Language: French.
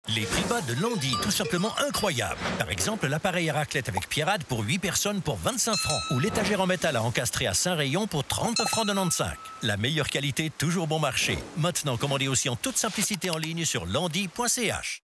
Les prix bas de Landy, tout simplement incroyables. Par exemple, l'appareil à raclette avec Pierrade pour 8 personnes pour 25 francs. Ou l'étagère en métal à encastrer à Saint-Rayon pour 30 francs 95. La meilleure qualité, toujours bon marché. Maintenant, commandez aussi en toute simplicité en ligne sur landy.ch.